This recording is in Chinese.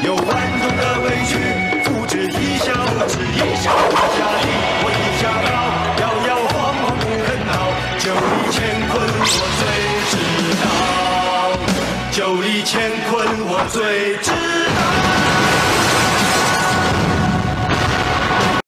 有万种的委屈，付之一笑置之一笑，我下低，我一下高，摇摇晃晃不肯逃，酒里乾坤我最知道，酒里乾坤我最知道。